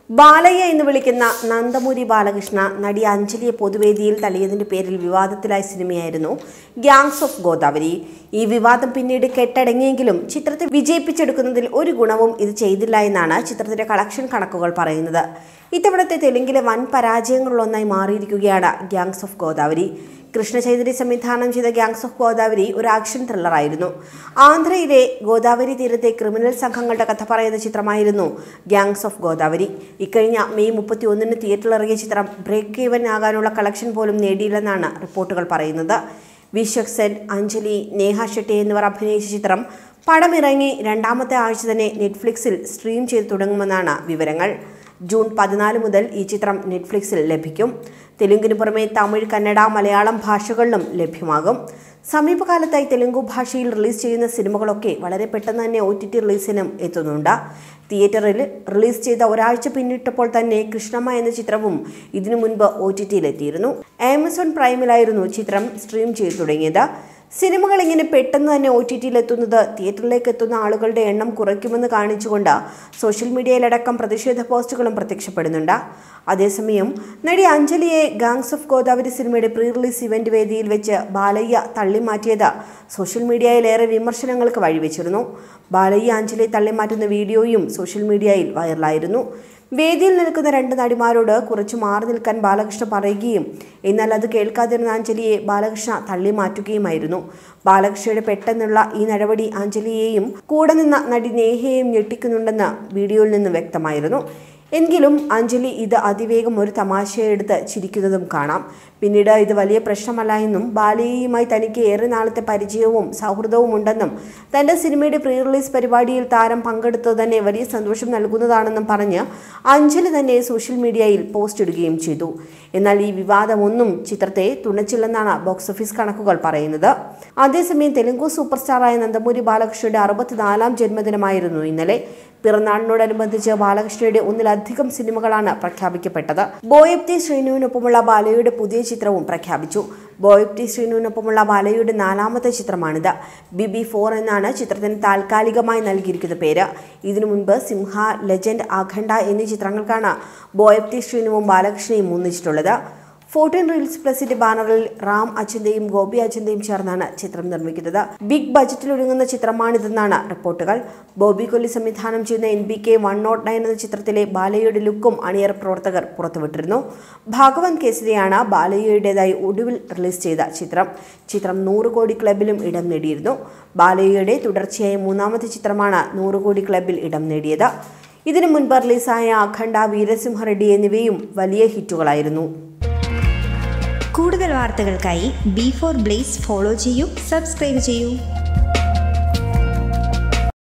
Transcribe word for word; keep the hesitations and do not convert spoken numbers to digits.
ബാലയ്യ എന്ന് വിളിക്കുന്ന നന്ദമുരി ബാലകൃഷ്ണ നടി അഞ്ജലിയെ പൊതുവേദിയിൽ തള്ളിയതിന്റെ പേരിൽ വിവാദത്തിലായ സിനിമയായിരുന്നു ഗ്യാങ്സ് ഓഫ് ഗോദാവരി. ഈ വിവാദം പിന്നീട് കെട്ടടങ്ങിയെങ്കിലും ചിത്രത്തെ വിജയിപ്പിച്ചെടുക്കുന്നതിൽ ഒരു ഗുണവും ഇത് ചെയ്തില്ല എന്നാണ് ചിത്രത്തിന്റെ കളക്ഷൻ കണക്കുകൾ പറയുന്നത്. ഇത്തവണത്തെ തെലുങ്കിലെ വൻ പരാജയങ്ങളിലൊന്നായി മാറിയിരിക്കുകയാണ് ഗ്യാങ്സ് ഓഫ് ഗോദാവരി. കൃഷ്ണ ചൈതന്യ സംവിധാനം ചെയ്ത ഗ്യാങ്സ് ഓഫ് ഗോദാവരി ഒരു ആക്ഷൻ ത്രില്ലറായിരുന്നു. ആന്ധ്രയിലെ ഗോദാവരി തീരത്തെ ക്രിമിനൽ സംഘങ്ങളുടെ കഥ പറയുന്ന ചിത്രമായിരുന്നു ഗ്യാങ്സ് ഓഫ് ഗോദാവരി. ഇക്കഴിഞ്ഞ മെയ് മുപ്പത്തി ഒന്നിന് തിയേറ്ററിലിറങ്ങിയ ചിത്രം ബ്രേക്ക് ഈവൻ ആകാനുള്ള കളക്ഷൻ പോലും നേടിയില്ലെന്നാണ് റിപ്പോർട്ടുകൾ പറയുന്നത്. വിശ്വക് സെൻ, അഞ്ജലി, നേഹ ഷെട്ടി എന്നിവർ അഭിനയിച്ച ചിത്രം പടമിറങ്ങി രണ്ടാമത്തെ ആഴ്ച തന്നെ നെറ്റ്ഫ്ലിക്സിൽ സ്ട്രീം ചെയ്തു തുടങ്ങുമെന്നാണ് വിവരങ്ങൾ. ജൂൺ പതിനാല് മുതൽ ഈ ചിത്രം നെറ്റ്ഫ്ലിക്സിൽ ലഭിക്കും. തെലുങ്കിന് പുറമെ തമിഴ്, കന്നഡ, മലയാളം ഭാഷകളിലും ലഭ്യമാകും. സമീപകാലത്തായി തെലുങ്കു ഭാഷയിൽ റിലീസ് ചെയ്യുന്ന സിനിമകളൊക്കെ വളരെ പെട്ടെന്ന് തന്നെ ഒ ടി ടി റിലീസിനും എത്തുന്നുണ്ട്. തിയേറ്ററിൽ റിലീസ് ചെയ്ത ഒരാഴ്ച പിന്നിട്ടപ്പോൾ തന്നെ കൃഷ്ണമ്മ എന്ന ചിത്രവും ഇതിനു മുൻപ് ഒ ടി ടിയിലെത്തിയിരുന്നു. ആമസോൺ പ്രൈമിലായിരുന്നു ചിത്രം സ്ട്രീം ചെയ്തു തുടങ്ങിയത്. സിനിമകൾ ഇങ്ങനെ പെട്ടെന്ന് തന്നെ ഒ ടി ടിയിൽ എത്തുന്നത് തിയേറ്ററിലേക്ക് എത്തുന്ന ആളുകളുടെ എണ്ണം കുറയ്ക്കുമെന്ന് കാണിച്ചുകൊണ്ട് സോഷ്യൽ മീഡിയയിലടക്കം പ്രതിഷേധ പോസ്റ്റുകളും പ്രത്യക്ഷപ്പെടുന്നുണ്ട്. അതേസമയം നടി അഞ്ജലിയെ ഗാങ്സ് ഓഫ് ഗോദാവരി സിനിമയുടെ പ്രീ റിലീസ് ഇവന്റ് വേദിയിൽ വെച്ച് ബാലയ്യ തള്ളിമാറ്റിയത് സോഷ്യൽ മീഡിയയിലേറെ വിമർശനങ്ങൾക്ക് വഴിവെച്ചിരുന്നു. ബാലയ്യ അഞ്ജലിയെ തള്ളിമാറ്റുന്ന വീഡിയോയും സോഷ്യൽ മീഡിയയിൽ വൈറലായിരുന്നു. വേദിയിൽ നിൽക്കുന്ന രണ്ട് നടിമാരോട് കുറച്ച് മാറി നിൽക്കാൻ ബാലകൃഷ്ണ പറയുകയും എന്നാൽ അത് കേൾക്കാതിരുന്ന അഞ്ജലിയെ ബാലകൃഷ്ണ തള്ളിമാറ്റുകയുമായിരുന്നു. ബാലകൃഷ്ണയുടെ പെട്ടെന്നുള്ള ഈ നടപടി അഞ്ജലിയെയും കൂടെ നിന്ന നടി നേഹയെയും ഞെട്ടിക്കുന്നുണ്ടെന്ന് വീഡിയോയിൽ നിന്ന് വ്യക്തമായിരുന്നു. എങ്കിലും അഞ്ജലി ഇത് അതിവേഗം ഒരു തമാശയെടുത്ത് ചിരിക്കുന്നതും കാണാം. പിന്നീട് ഇത് വലിയ പ്രശ്നമല്ല എന്നും ബാലയ്യയുമായി തനിക്ക് ഏറെ നാളത്തെ പരിചയവും സൗഹൃദവും ഉണ്ടെന്നും തൻ്റെ സിനിമയുടെ പ്രീ റിലീസ് പരിപാടിയിൽ താരം പങ്കെടുത്തത് തന്നെ വലിയ സന്തോഷം നൽകുന്നതാണെന്നും പറഞ്ഞ് അഞ്ജലി തന്നെ സോഷ്യൽ മീഡിയയിൽ പോസ്റ്റ് ഇടുകയും ചെയ്തു. എന്നാൽ ഈ വിവാദമൊന്നും ചിത്രത്തെ തുണച്ചില്ലെന്നാണ് ബോക്സ് ഓഫീസ് കണക്കുകൾ പറയുന്നത്. അതേസമയം തെലുങ്കു സൂപ്പർ സ്റ്റാറായ നന്ദമുരി ബാലകൃഷ്ണയുടെ അറുപത്തിനാലാം ജന്മദിനമായിരുന്നു ഇന്നലെ. പിറന്നാളിനോടനുബന്ധിച്ച് ബാലകൃഷ്ണയുടെ ഒന്നിലധികം സിനിമകളാണ് പ്രഖ്യാപിക്കപ്പെട്ടത്. ബോയബ് ടി ശ്രീനുവിനൊപ്പമുള്ള ബാലയുടെ പുതിയ ചിത്രവും പ്രഖ്യാപിച്ചു. ബോയബ് ടി ശ്രീനുവിനൊപ്പമുള്ള ബാലയുടെ നാലാമത്തെ ചിത്രമാണിത്. ബിബി ഫോർ എന്നാണ് ചിത്രത്തിന് താൽക്കാലികമായി നൽകിയിരിക്കുന്ന പേര്. ഇതിനു മുൻപ് സിംഹ, ലെജൻഡ്, അഖണ്ഡ എന്നീ ചിത്രങ്ങൾക്കാണ് ബോയബ് ടി ശ്രീനുവും ബാലകൃഷ്ണയും ഒന്നിച്ചിട്ടുള്ളത്. ഫോർട്ടീൻ റീൽസ് പ്ലസിന്റെ ബാനറിൽ റാം അച്ഛന്റെയും ഗോപി അച്ഛന്റെയും ചേർന്നാണ് ചിത്രം നിർമ്മിക്കുന്നത്. ബിഗ് ബജറ്റിൽ ഒരുങ്ങുന്ന ചിത്രമാണിതെന്നാണ് റിപ്പോർട്ടുകൾ. ബോബി കൊല്ലി സംവിധാനം ചെയ്യുന്ന N B K one nought nine എന്ന ചിത്രത്തിലെ ബാലയ്യയുടെ ലുക്കും അണിയറ പ്രവർത്തകർ പുറത്തുവിട്ടിരുന്നു. ഭാഗവൻ കേസരിയാണ് ബാലയ്യയുടേതായി ഒടുവിൽ റിലീസ് ചെയ്ത ചിത്രം. ചിത്രം നൂറ് കോടി ക്ലബിലും ഇടം നേടിയിരുന്നു. ബാലയ്യയുടെ തുടർച്ചയായ മൂന്നാമത്തെ ചിത്രമാണ് നൂറ് കോടി ക്ലബിൽ ഇടം നേടിയത്. ഇതിനു മുൻപ് റിലീസായ അഖണ്ഡ, വീരസിംഹ റെഡ്ഡി എന്നിവയും വലിയ ഹിറ്റുകളായിരുന്നു. കൂടുതൽ വാർത്തകൾക്കായി ബി ഫോർ ബ്ലേസ് ഫോളോ ചെയ്യൂ, സബ്സ്ക്രൈബ് ചെയ്യൂ.